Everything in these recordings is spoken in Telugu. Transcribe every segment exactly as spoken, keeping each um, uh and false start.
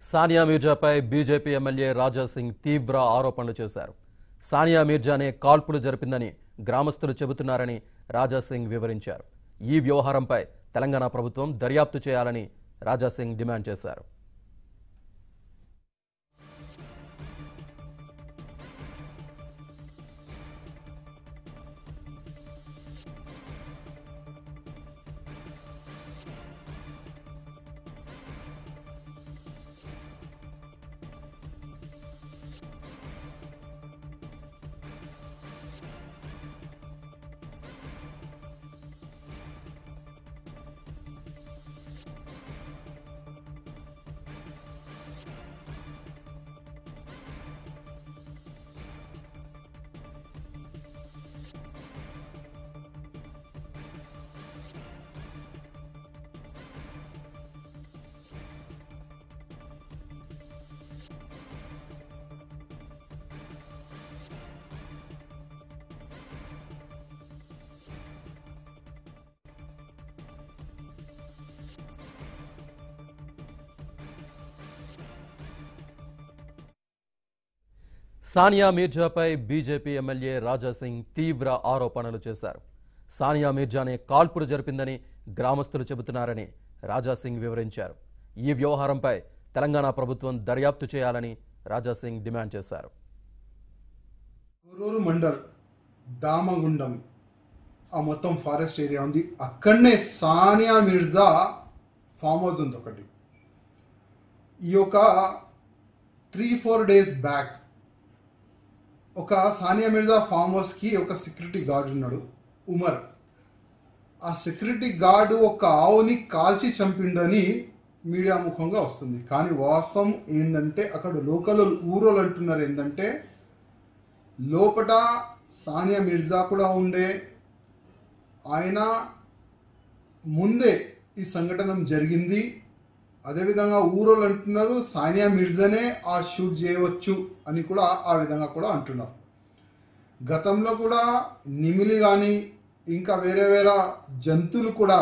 సానియా మీర్జాపై బీజేపీ ఎమ్మెల్యే రాజా సింగ్ తీవ్ర ఆరోపణలు చేశారు. సానియా మీర్జానే కాల్పులు జరిపిందని గ్రామస్తులు చెబుతున్నారని రాజా సింగ్ వివరించారు. ఈ వ్యవహారంపై తెలంగాణ ప్రభుత్వం దర్యాప్తు చేయాలని రాజా సింగ్ డిమాండ్ చేశారు. సానియా మీర్జాపై బీజేపీ ఎమ్మెల్యే రాజా సింగ్ తీవ్ర ఆరోపణలు చేశారు. సానియా మీర్జానే కాల్పులు జరిపిందని గ్రామస్తులు చెబుతున్నారని రాజా సింగ్ వివరించారు. ఈ వ్యవహారంపై తెలంగాణ ప్రభుత్వం దర్యాప్తు చేయాలని రాజా సింగ్ డిమాండ్ చేశారు. గురూరు మండల్ దామగుండం ఆ మొత్తం ఫారెస్ట్ ఏరియా ఉంది. అక్కడనే సానియా మిర్జా ఫామ్ హౌస్ ఉంది ఒకటి. ఈ యొక్క త్రీ ఫోర్ డేస్ బ్యాక్ ఒక సానియా మిర్జా ఫామ్ హౌస్కి ఒక సెక్యూరిటీ గార్డ్ ఉన్నాడు, ఉమర్. ఆ సెక్యూరిటీ గార్డు ఒక ఆవుని కాల్చి చంపిండని మీడియా ముఖంగా వస్తుంది. కానీ వాస్తవం ఏంటంటే అక్కడ లోకల్ ఊరోళ్ళు అంటున్నారు ఏంటంటే లోపట సానియా మిర్జా కూడా ఉండే, ఆయన ముందే ఈ సంఘటన జరిగింది. అదేవిధంగా ఊరోళ్ళు అంటున్నారు సానియా మిర్జానే ఆ షూట్ చేయవచ్చు అని కూడా ఆ విధంగా కూడా అంటున్నారు. గతంలో కూడా నిమిలి కానీ ఇంకా వేరే వేరే జంతువులు కూడా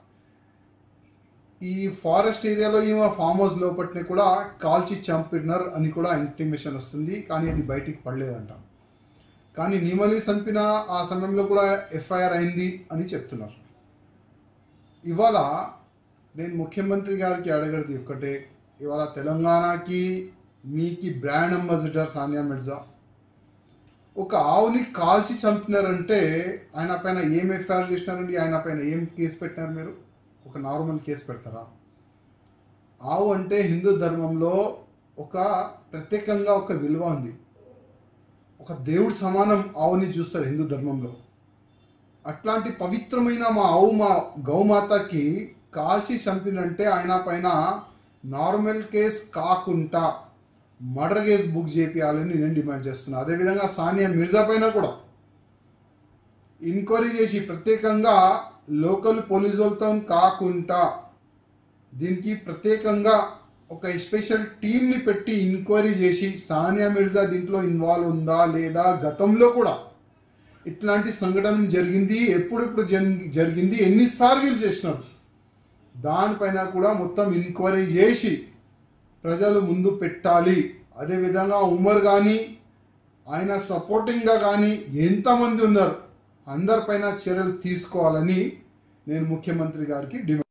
ఈ ఫారెస్ట్ ఏరియాలో ఈమె ఫామ్ హౌస్ లోపట్నే కూడా కాల్చి చంపినారు అని కూడా ఇంటిమేషన్ వస్తుంది. కానీ అది బయటికి పడలేదంట. కానీ నిమలి చంపిన ఆ సమయంలో కూడా ఎఫ్ఐఆర్ అయింది అని చెప్తున్నారు. ఇవాళ నేను ముఖ్యమంత్రి గారికి అడగడది ఒక్కటే, ఇవాళ తెలంగాణకి మీకి బ్రాండ్ అంబాసిడర్ సానియా మిర్జా. ఒక ఆవుని కాల్చి చంపినారంటే ఆయన పైన ఏం ఎఫ్ఐఆర్ చేసినారండి? ఆయన పైన ఏం కేసు పెట్టినారు? మీరు ఒక నార్మల్ కేసు పెడతారా? ఆవు అంటే హిందూ ధర్మంలో ఒక ప్రత్యేకంగా ఒక విలువ ఉంది. ఒక దేవుడి సమానం ఆవుని చూస్తారు హిందూ ధర్మంలో. అట్లాంటి పవిత్రమైన మా ఆవు మా గౌమాతకి కాల్చి చంపినంటే ఆయన పైన నార్మల్ కేసు కాకుండా మర్డర్ కేసు బుక్ చేయాలని నేను డిమాండ్ చేస్తున్నాను. అదేవిధంగా సానియా మిర్జా పైన కూడా ఎంక్వైరీ చేసి ప్రత్యేకంగా లోకల్ పోలీసు వాళ్ళతో కాకుండా దీనికి ప్రత్యేకంగా ఒక స్పెషల్ టీంని పెట్టి ఎంక్వైరీ చేసి సానియా మిర్జా దీంట్లో ఇన్వాల్వ్ ఉందా లేదా, గతంలో కూడా ఇట్లాంటి సంఘటన జరిగింది, ఎప్పుడెప్పుడు జరిగింది, ఎన్నిసార్లు చేసినారు, దానిపైన కూడా మొత్తం ఎంక్వైరీ చేసి ప్రజలు ముందు పెట్టాలి. అదేవిధంగా ఉమర్ కానీ ఆయన సపోర్టింగ్గా కానీ ఎంతమంది ఉన్నారు అందరిపైన చర్యలు తీసుకోవాలని నేను ముఖ్యమంత్రి గారికి డిమాండ్